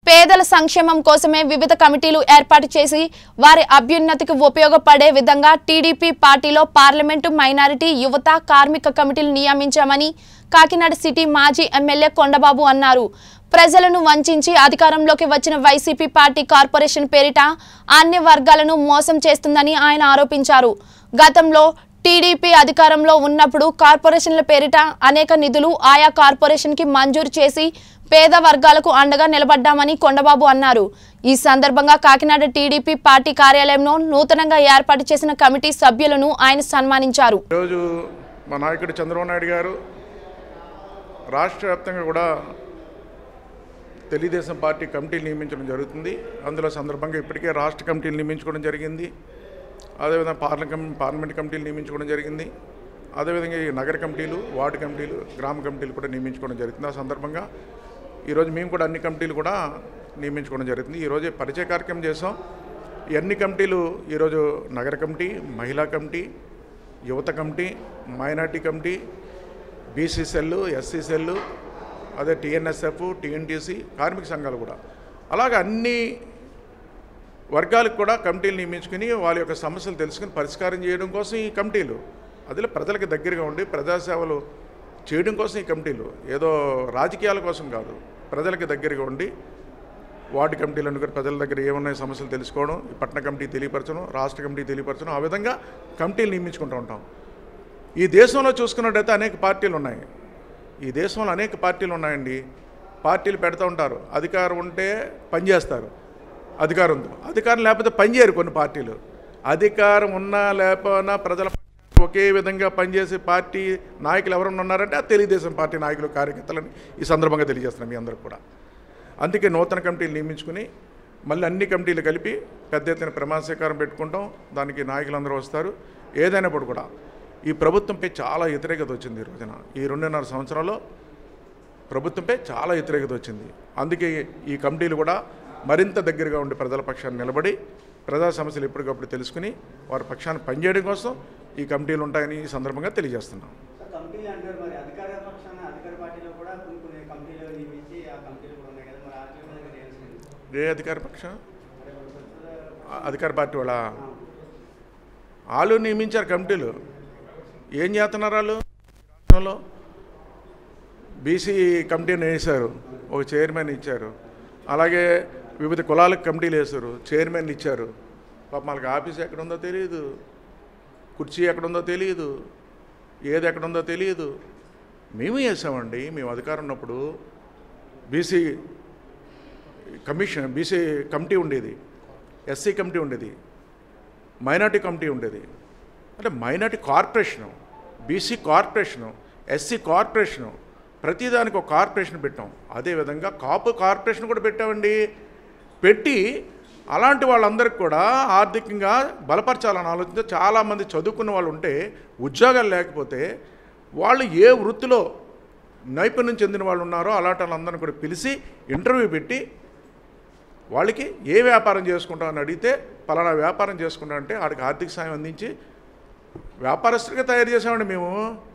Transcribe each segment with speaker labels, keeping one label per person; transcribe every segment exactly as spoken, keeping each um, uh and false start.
Speaker 1: పేదల సంక్షేమం కోసమే వివిధ కమిటీలు ఏర్పాటు చేసి వారి అభ్యున్నతికి ఉపయోగపడే విధంగా టీడీపీ పార్టీలో పార్లమెంటు మైనారిటీ యువత కార్మిక కమిటీలు నియమించామని కాకినాడ సిటీ మాజీ ఎమ్మెల్యే కొండబాబు అన్నారు. ప్రజలను వంచించి అధికారంలోకి వచ్చిన వైసీపీ పార్టీ కార్పొరేషన్ పేరిట అన్ని వర్గాలను మోసం చేస్తుందని ఆయన ఆరోపించారు. గతంలో టీడీపీ అధికారంలో ఉన్నప్పుడు కార్పొరేషన్ల పేరిట అనేక నిధులు ఆయా కార్పొరేషన్ కి మంజూరు చేసి పేద వర్గాలకు అండగా నిలబడ్డామని కొండబాబు అన్నారు. ఈ సందర్భంగా కాకినాడ టీడీపీ పార్టీ కార్యాలయంలో నూతనంగా ఏర్పాటు చేసిన కమిటీ సభ్యులను ఆయన సన్మానించారు.
Speaker 2: ఈరోజు మా నాయకుడు చంద్రబాబు నాయుడు గారు రాష్ట్ర వ్యాప్తంగా కూడా తెలుగుదేశం పార్టీ కమిటీలు నియమించడం జరుగుతుంది. అందులో సందర్భంగా ఇప్పటికే రాష్ట్ర కమిటీలు నియమించుకోవడం జరిగింది. అదేవిధంగా పార్లమెంట్ పార్లమెంట్ కమిటీలు నియమించుకోవడం జరిగింది. అదేవిధంగా ఈ నగర కమిటీలు, వార్డు కమిటీలు, గ్రామ కమిటీలు కూడా నియమించుకోవడం జరుగుతుంది. ఆ సందర్భంగా ఈరోజు మేము కూడా అన్ని కమిటీలు కూడా నియమించుకోవడం జరుగుతుంది. ఈరోజు పరిచయ కార్యక్రమం చేసాం. ఈ అన్ని కమిటీలు ఈరోజు నగర కమిటీ, మహిళా కమిటీ, యువత committee, minority committee, BC cell, SC cell, అదే టీఎన్ఎస్ఎఫ్, టీఎన్టీసీ, కార్మిక సంఘాలు కూడా అలాగే అన్ని వర్గాలకు కూడా కమిటీలు నియమించుకుని వాళ్ళ యొక్క సమస్యలు తెలుసుకుని పరిష్కారం చేయడం కోసం ఈ కమిటీలు, అదిలో ప్రజలకు దగ్గరగా ఉండి ప్రజాసేవలు చేయడం కోసం ఈ కమిటీలు, ఏదో రాజకీయాల కోసం కాదు, ప్రజలకు దగ్గరగా ఉండి వార్డు కమిటీలు అనుకుని ప్రజల దగ్గర ఏమున్నాయి సమస్యలు తెలుసుకోవడం, ఈ పట్టణ కమిటీ తెలియపరచడం, రాష్ట్ర కమిటీ తెలియపరచడం, ఆ విధంగా కమిటీలు నియమించుకుంటూ ఉంటాం. ఈ దేశంలో చూసుకున్నట్టయితే అనేక పార్టీలు ఉన్నాయి. ఈ దేశంలో అనేక పార్టీలు ఉన్నాయండి. పార్టీలు పెడతా ఉంటారు. అధికారం ఉంటే పనిచేస్తారు, అధికారం ఉంది. అధికారం లేకపోతే పనిచేయరు కొన్ని పార్టీలు. అధికారం ఉన్నా లేకపోయినా ప్రజల ఒకే విధంగా పనిచేసే పార్టీ నాయకులు ఎవరన్నా ఉన్నారంటే ఆ తెలుగుదేశం పార్టీ నాయకులు, కార్యకర్తలని ఈ సందర్భంగా తెలియజేస్తున్నాం మీ అందరూ కూడా. అందుకే నూతన కమిటీలు నియమించుకుని మళ్ళీ అన్ని కమిటీలు కలిపి పెద్ద ఎత్తున ప్రమాణ స్వీకారం పెట్టుకుంటాం. దానికి నాయకులందరూ వస్తారు. ఏదైనప్పుడు కూడా ఈ ప్రభుత్వంపై చాలా వ్యతిరేకత వచ్చింది. ఈ రోజున ఈ రెండున్నర సంవత్సరాల్లో ప్రభుత్వంపై చాలా వ్యతిరేకత వచ్చింది. అందుకే ఈ కమిటీలు కూడా మరింత దగ్గరగా ఉండి ప్రజల పక్షాన్ని నిలబడి ప్రజా సమస్యలు ఎప్పటికప్పుడు తెలుసుకుని వారి పక్షాన్ని పనిచేయడం కోసం ఈ కమిటీలు ఉంటాయని ఈ సందర్భంగా తెలియజేస్తున్నాం. ఏ అధికార పక్షం? అధికార పార్టీ వాళ్ళ వాళ్ళు నియమించారు కమిటీలు. ఏం చేస్తున్నారు వాళ్ళు? రాష్ట్రంలో బీసీ కమిటీని వేశారు, ఒక చైర్మన్ ఇచ్చారు. అలాగే వివిధ కులాలకు కమిటీలు వేశారు, చైర్మన్ ఇచ్చారు. పాప వాళ్ళకి ఆఫీస్ ఎక్కడుందో తెలియదు, కుర్చీ ఎక్కడుందో తెలియదు, ఏది ఎక్కడుందో తెలియదు. మేము వేసామండి. మేము అధికారం ఉన్నప్పుడు బీసీ కమిషన్, బీసీ కమిటీ ఉండేది, ఎస్సీ కమిటీ ఉండేది, మైనార్టీ కమిటీ ఉండేది. అంటే minority corporation, BC corporation, SC corporation, ప్రతిదానికి ఒక కార్పొరేషన్ పెట్టాం. అదేవిధంగా కాపు కార్పొరేషన్ కూడా పెట్టామండి. పెట్టి అలాంటి వాళ్ళందరికీ కూడా ఆర్థికంగా బలపరచాలని ఆలోచించి చాలామంది చదువుకున్న వాళ్ళు ఉంటే ఉద్యోగాలు లేకపోతే వాళ్ళు ఏ వృత్తిలో నైపుణ్యం చెందిన వాళ్ళు ఉన్నారో అలాంటి వాళ్ళందరినీ కూడా పిలిచి ఇంటర్వ్యూ పెట్టి వాళ్ళకి ఏ వ్యాపారం చేసుకుంటామని అడిగితే పలానా వ్యాపారం చేసుకుంటా అంటే వాడికి ఆర్థిక సాయం అందించి వ్యాపారస్తుడిగా తయారు చేసామండి మేము.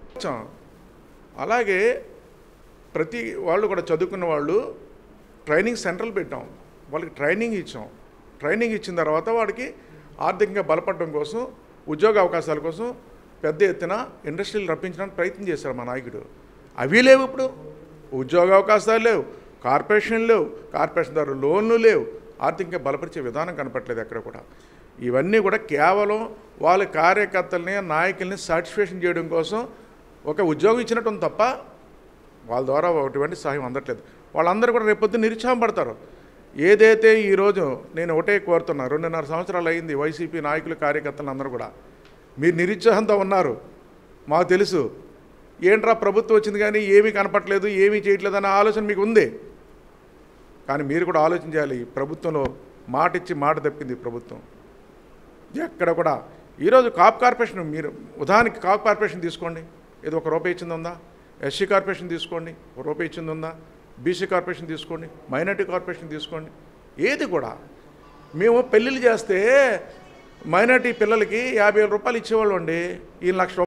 Speaker 2: అలాగే ప్రతి వాళ్ళు కూడా చదువుకున్న వాళ్ళు ట్రైనింగ్ సెంటర్లు పెట్టాం, వాళ్ళకి ట్రైనింగ్ ఇచ్చాం. ట్రైనింగ్ ఇచ్చిన తర్వాత వాడికి ఆర్థికంగా బలపడడం కోసం, ఉద్యోగ అవకాశాల కోసం పెద్ద ఎత్తున ఇండస్ట్రీలు రప్పించడానికి ప్రయత్నం చేశారు మా నాయకుడు. అవి లేవు. ఇప్పుడు ఉద్యోగ అవకాశాలు లేవు, కార్పొరేషన్ లేవు, కార్పొరేషన్ ద్వారా లోన్లు లేవు, ఆర్థికంగా బలపరిచే విధానం కనపట్లేదు ఎక్కడ కూడా. ఇవన్నీ కూడా కేవలం వాళ్ళ కార్యకర్తల్ని, నాయకుల్ని సాటిస్ఫాక్షన్ చేయడం కోసం ఒక ఉద్యోగం ఇచ్చినట్టు ఉంది తప్ప వాళ్ళ ద్వారా ఎటువంటి సహాయం అందట్లేదు. వాళ్ళందరూ కూడా రేపొద్దు నిరుత్సాహం పడతారు. ఏదైతే ఈరోజు నేను ఒకటే కోరుతున్నా, రెండున్నర సంవత్సరాలు అయింది వైసీపీ నాయకులు, కార్యకర్తలు అందరూ కూడా మీరు నిరుత్సాహంతో ఉన్నారు, మాకు తెలుసు. ఏంట్రా ప్రభుత్వం వచ్చింది కానీ ఏమీ కనపట్లేదు, ఏమీ చేయట్లేదు అనే ఆలోచన మీకు ఉంది. కానీ మీరు కూడా ఆలోచన చేయాలి. ప్రభుత్వంలో మాట ఇచ్చి మాట తప్పింది ప్రభుత్వం. ఎక్కడ కూడా ఈరోజు కాప్ కార్పొరేషన్, మీరు ఉదాహరణకి కాప్ కార్పొరేషన్ తీసుకోండి, ఏదో ఒక రూపాయి ఇచ్చింది ఉందా? ఎస్సీ కార్పొరేషన్ తీసుకోండి, ఒక రూపాయి ఇచ్చింది ఉందా? బీసీ కార్పొరేషన్ తీసుకోండి, మైనార్టీ కార్పొరేషన్ తీసుకోండి, ఏది కూడా. మేము పెళ్ళిళ్ళు చేస్తే మైనార్టీ పిల్లలకి యాభై వేల రూపాయలు ఇచ్చేవాళ్ళు అండి. ఈ లక్ష